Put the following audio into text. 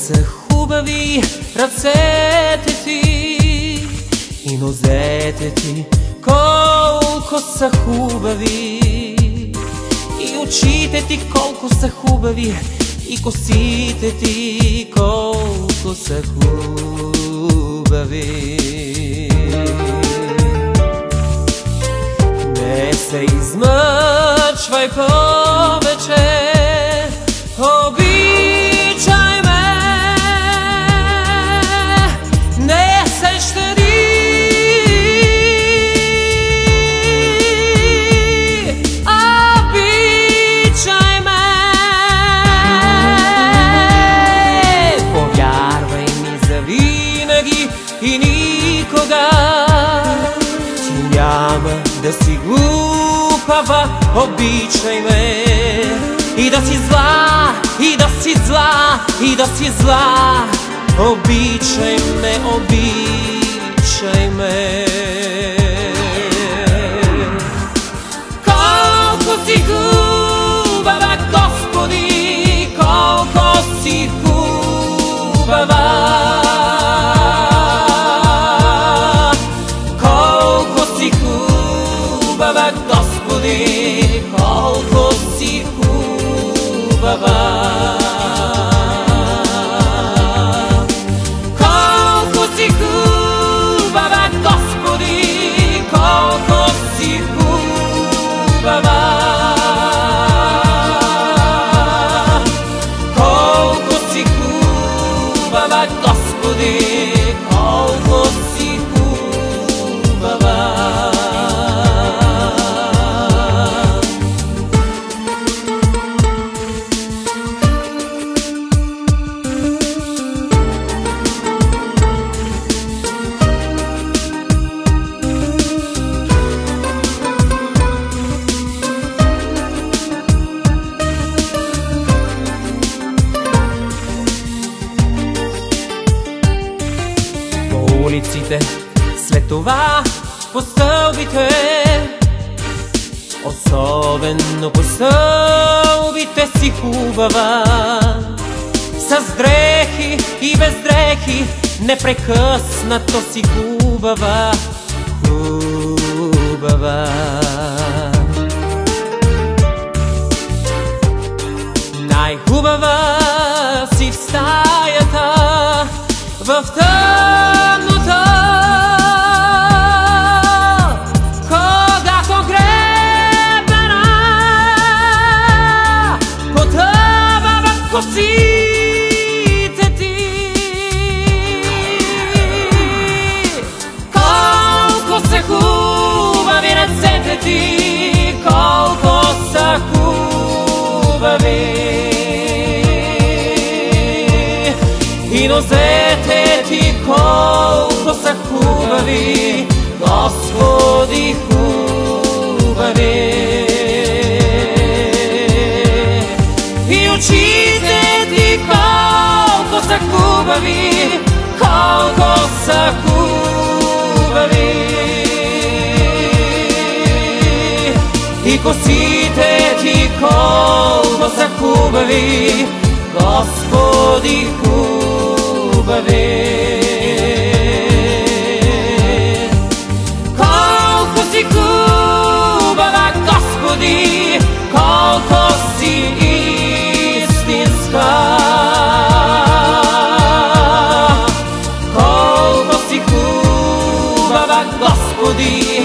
са хубави ръцете ти и нозете ти, колко са хубави, и очите ти колко са хубави, и косите ти колко са хубави. Не се измъчвай повече, обичай ме, не се щади, обичай ме, повярвай ми завинаги и никога ти няма да си глупава. Обичай ме, и да си зла, и да си зла, и да си зла. Обичай ме, обичай ме. Колко си хубава, Господи, колко си хубава. Колко си хубава, Господи, колко си хубава. Колко си хубава, Господи, колко си хубава. Колко си хубава, Господи, колко си хубава. Улиците, след това по стълбите, особено по стълбите си хубава, с дрехи и без дрехи, непрекъснато си хубава, хубава. Най-хубава си в стаята, в тъмнота, когато гребена потъва в косите ти. Колко са хубави ръцете ти, колко са хубави, и нозете ти колко са хубави, Господи, хубави. И очите ти колко са хубави, колко са хубави, и косите ти колко са хубави, Господи, хубави. Колко си хубава, Господи, колко си истинска. Колко си хубава, Господи,